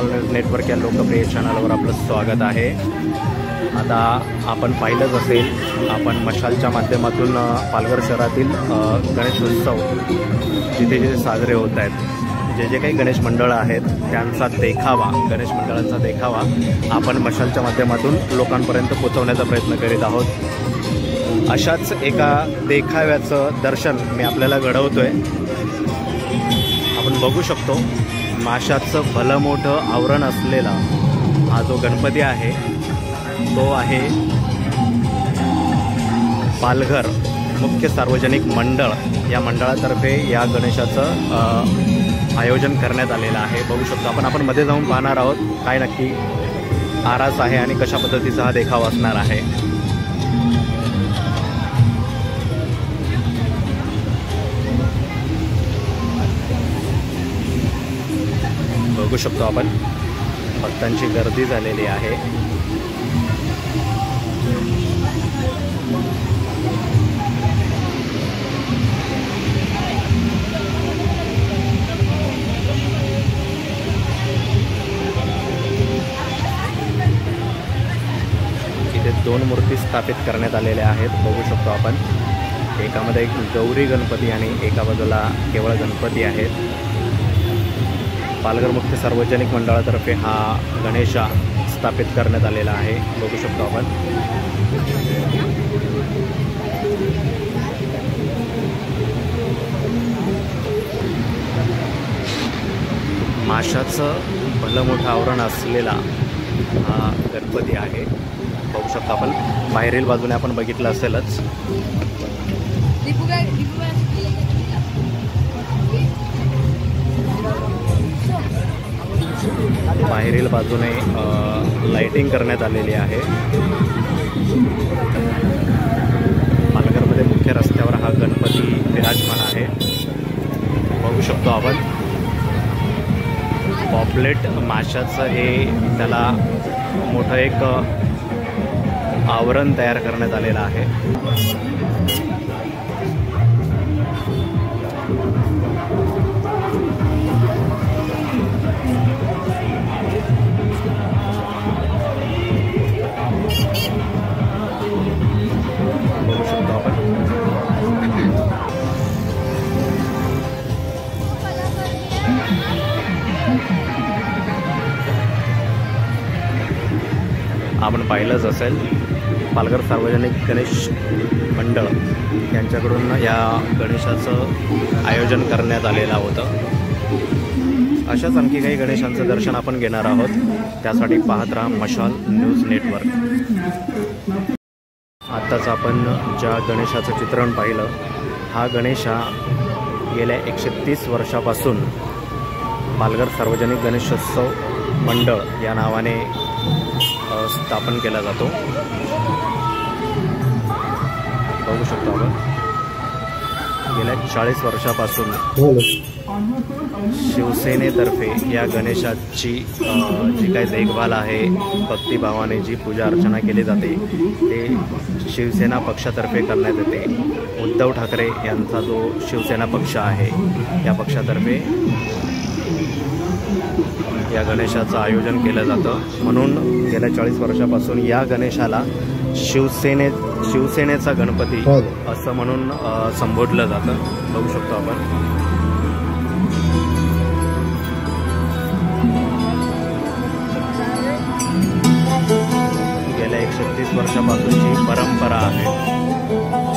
मशाल news network या लोकप्रिय चॅनलवर आपलं स्वागत आहे। आता आपण पाहिलंच असेल, आपण मशालच्या माध्यमातून पालघर शहरातील गणेशोत्सव जिथे जिथे साजरे होत आहेत, जे जे काही गणेश मंडळं आहेत त्यांचा देखावा, गणेश मंडळांचा देखावा आपण मशालच्या माध्यमातून लोकांपर्यंत पोहोचवण्याचा प्रयत्न करीत आहोत। अशाच एका देखाव्याचं दर्शन मी आपल्याला घडवतोय। आपण बघू शकतो माशाचं भलं मोठं आवरण असलेला हा जो गणपती आहे तो आहे पालघर मुख्य सार्वजनिक मंडळ या मंडळातर्फे या गणेशाचं आयोजन करण्यात आलेलं आहे। बघू शकतो आपण मध्ये जाऊन पाहणार आहोत काय नक्की आरास आहे आणि कशा पद्धतीचा हा देखावा असणार आहे। बघू शकतो आपण भक्तांची गर्दी झालेली आहे। इथे दोन मूर्ती स्थापित करण्यात आलेल्या आहेत। बघू शकतो आपण एकामध्ये एक गौरी गणपती आणि एका बाजूला केवळ गणपती आहेत। पालघर मुख्य सार्वजनिक मंडळातर्फे हा गणेशा स्थापित करण्यात आलेला आहे। बघू शकतो आपण माशाचं भलं मोठं आवरण असलेला हा गणपती आहे। बघू शकतो आपण बाहेरील बाजूने आपण बघितलं असेलच, बाहेरील बाजूने लाइटिंग करण्यात आलेली आहे। पालघरमध्ये मुख्य रस्त्यावर हा गणपती विराजमान आहे। बघू शकतो आपण पॉपलेट माशाचं हे त्याला मोठं एक आवरण तयार करण्यात आलेलं आहे। बघू शकतो आपण आपण पाहिलंच असेल पालघर सार्वजनिक गणेश मंडळ यांच्याकडून या गणेशाचं आयोजन करण्यात आलेलं होतं। अशाच आणखी काही गणेशांचं दर्शन आपण घेणार आहोत, त्यासाठी पाहत राहा मशाल न्यूज नेटवर्क। आत्ताच आपण ज्या गणेशाचं चित्रण पाहिलं, हा गणेशा गेल्या 130 वर्षापासून पालघर सार्वजनिक गणेशोत्सव मंडळ या नावाने स्थापन केला जातो। बघू शकतो आपण गेल्या 40 वर्षापासून शिवसेनेतर्फे या गणेशाची जी काही देखभाल आहे, भक्तिभावाने जी पूजा अर्चना केली जाते ते शिवसेना पक्षातर्फे करण्यात येते। उद्धव ठाकरे यांचा जो शिवसेना पक्ष आहे या पक्षातर्फे या गणेशाचं आयोजन केलं जातं। म्हणून गेल्या 40 वर्षापासून या गणेशाला शिवसेनेचा गणपती असं म्हणून संबोधलं जातं। बघू शकतो आपण गेल्या 130 वर्षापासूनची परंपरा आहे।